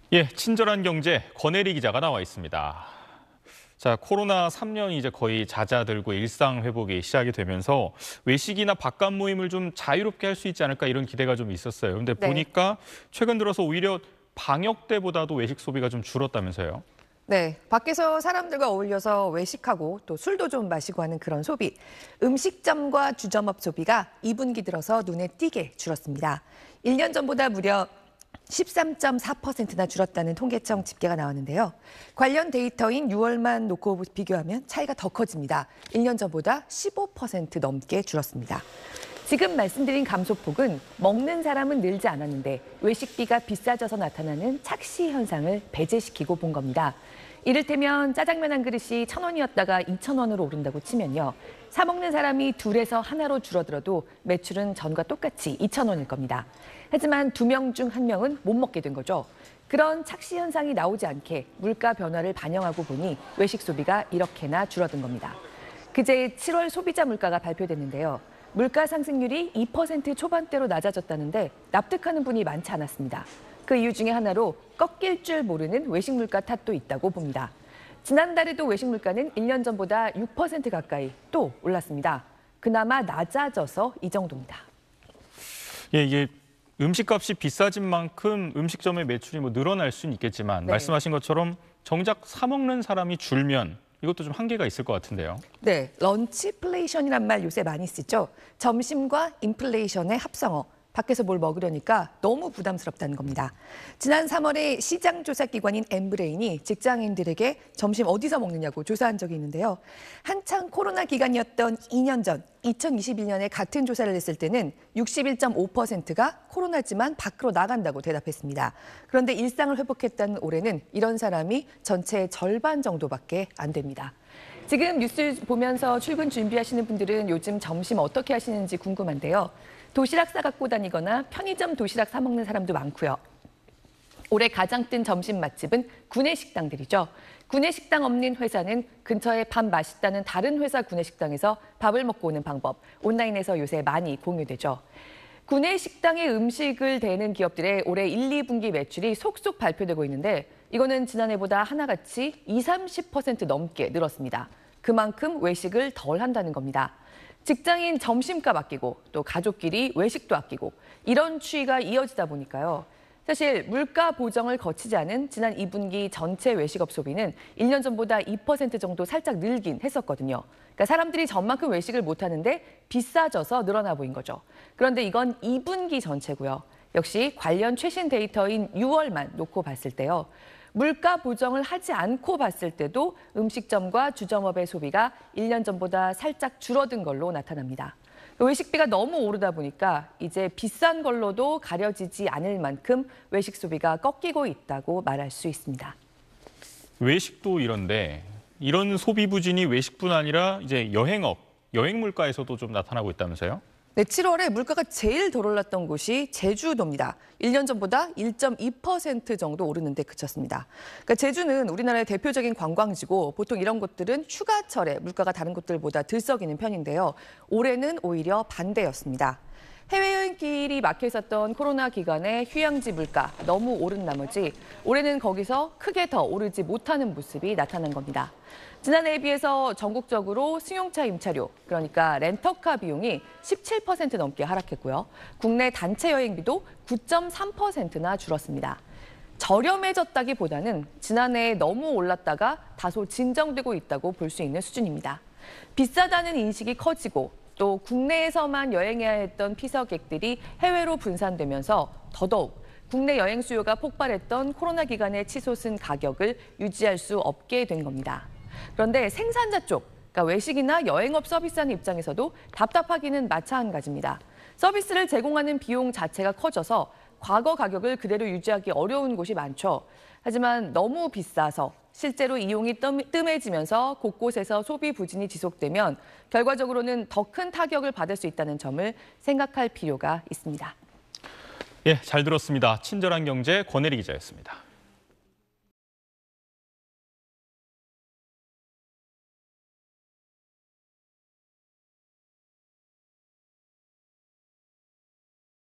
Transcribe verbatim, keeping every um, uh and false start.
예, 친절한 경제 권혜리 기자가 나와 있습니다. 자, 코로나 삼 년이 이제 거의 잦아들고 일상 회복이 시작이 되면서 외식이나 바깥 모임을 좀 자유롭게 할 수 있지 않을까 이런 기대가 좀 있었어요. 근데 네. 보니까 최근 들어서 오히려 방역 때보다도 외식 소비가 좀 줄었다면서요. 네, 밖에서 사람들과 어울려서 외식하고 또 술도 좀 마시고 하는 그런 소비. 음식점과 주점업 소비가 이 분기 들어서 눈에 띄게 줄었습니다. 일 년 전보다 무려 십삼 점 사 퍼센트나 줄었다는 통계청 집계가 나왔는데요. 관련 데이터인 유월만 놓고 비교하면 차이가 더 커집니다. 일 년 전보다 십오 퍼센트 넘게 줄었습니다. 지금 말씀드린 감소폭은 먹는 사람은 늘지 않았는데 외식비가 비싸져서 나타나는 착시 현상을 배제시키고 본 겁니다. 이를테면 짜장면 한 그릇이 천 원이었다가 이천 원으로 오른다고 치면요. 사 먹는 사람이 둘에서 하나로 줄어들어도 매출은 전과 똑같이 이천 원일 겁니다. 하지만 두 명 중 한 명은 못 먹게 된 거죠. 그런 착시 현상이 나오지 않게 물가 변화를 반영하고 보니 외식 소비가 이렇게나 줄어든 겁니다. 그제 칠월 소비자 물가가 발표됐는데요. 물가 상승률이 이 퍼센트 초반대로 낮아졌다는데 납득하는 분이 많지 않았습니다. 그 이유 중에 하나로 꺾일 줄 모르는 외식 물가 탓도 있다고 봅니다. 지난달에도 외식 물가는 일 년 전보다 육 퍼센트 가까이 또 올랐습니다. 그나마 낮아져서 이 정도입니다. 예, 이게 음식값이 비싸진 만큼 음식점의 매출이 뭐 늘어날 수는 있겠지만 네. 말씀하신 것처럼 정작 사 먹는 사람이 줄면 이것도 좀 한계가 있을 것 같은데요. 네, 런치플레이션이란 말 요새 많이 쓰죠. 점심과 인플레이션의 합성어. 밖에서 뭘 먹으려니까 너무 부담스럽다는 겁니다. 지난 삼월에 시장 조사 기관인 엠브레인이 직장인들에게 점심 어디서 먹느냐고 조사한 적이 있는데요. 한창 코로나 기간이었던 이 년 전, 이천이십일 년에 같은 조사를 했을 때는 육십일 점 오 퍼센트가 코로나지만 밖으로 나간다고 대답했습니다. 그런데 일상을 회복했다는 올해는 이런 사람이 전체의 절반 정도밖에 안 됩니다. 지금 뉴스 보면서 출근 준비하시는 분들은 요즘 점심 어떻게 하시는지 궁금한데요. 도시락 싸갖고 다니거나 편의점 도시락 사 먹는 사람도 많고요. 올해 가장 뜬 점심 맛집은 구내식당들이죠. 구내식당 없는 회사는 근처에 밥 맛있다는 다른 회사 구내식당에서 밥을 먹고 오는 방법, 온라인에서 요새 많이 공유되죠. 구내식당의 음식을 대는 기업들의 올해 일, 이 분기 매출이 속속 발표되고 있는데 이거는 지난해보다 하나같이 이십, 삼십 퍼센트 넘게 늘었습니다. 그만큼 외식을 덜 한다는 겁니다. 직장인 점심값 아끼고 또 가족끼리 외식도 아끼고 이런 추이가 이어지다 보니까요. 사실 물가 보정을 거치지 않은 지난 이 분기 전체 외식업 소비는 일 년 전보다 이 퍼센트 정도 살짝 늘긴 했었거든요. 그러니까 사람들이 전만큼 외식을 못하는데 비싸져서 늘어나 보인 거죠. 그런데 이건 이 분기 전체고요. 역시 관련 최신 데이터인 유월만 놓고 봤을 때요. 물가 보정을 하지 않고 봤을 때도 음식점과 주점업의 소비가 일 년 전보다 살짝 줄어든 걸로 나타납니다. 외식비가 너무 오르다 보니까 이제 비싼 걸로도 가려지지 않을 만큼 외식 소비가 꺾이고 있다고 말할 수 있습니다. 외식도 이런데 이런 소비 부진이 외식뿐 아니라 이제 여행업, 여행 물가에서도 좀 나타나고 있다면서요? 네, 칠월에 물가가 제일 덜 올랐던 곳이 제주도입니다. 일 년 전보다 일 점 이 퍼센트 정도 오르는 데 그쳤습니다. 그러니까 제주는 우리나라의 대표적인 관광지고 보통 이런 곳들은 휴가철에 물가가 다른 곳들보다 들썩이는 편인데요. 올해는 오히려 반대였습니다. 해외여행길이 막혀 있었던 코로나 기간에 휴양지 물가 너무 오른 나머지 올해는 거기서 크게 더 오르지 못하는 모습이 나타난 겁니다. 지난해에 비해서 전국적으로 승용차 임차료, 그러니까 렌터카 비용이 십칠 퍼센트 넘게 하락했고요. 국내 단체 여행비도 구 점 삼 퍼센트나 줄었습니다. 저렴해졌다기보다는 지난해에 너무 올랐다가 다소 진정되고 있다고 볼 수 있는 수준입니다. 비싸다는 인식이 커지고 또 국내에서만 여행해야 했던 피서객들이 해외로 분산되면서 더더욱 국내 여행 수요가 폭발했던 코로나 기간에 치솟은 가격을 유지할 수 없게 된 겁니다. 그런데 생산자 쪽, 그러니까 외식이나 여행업 서비스하는 입장에서도 답답하기는 마찬가지입니다. 서비스를 제공하는 비용 자체가 커져서 과거 가격을 그대로 유지하기 어려운 곳이 많죠. 하지만 너무 비싸서 실제로 이용이 뜸해지면서 곳곳에서 소비 부진이 지속되면 결과적으로는 더 큰 타격을 받을 수 있다는 점을 생각할 필요가 있습니다. 예, 잘 들었습니다. 친절한 경제 권혜리 기자였습니다.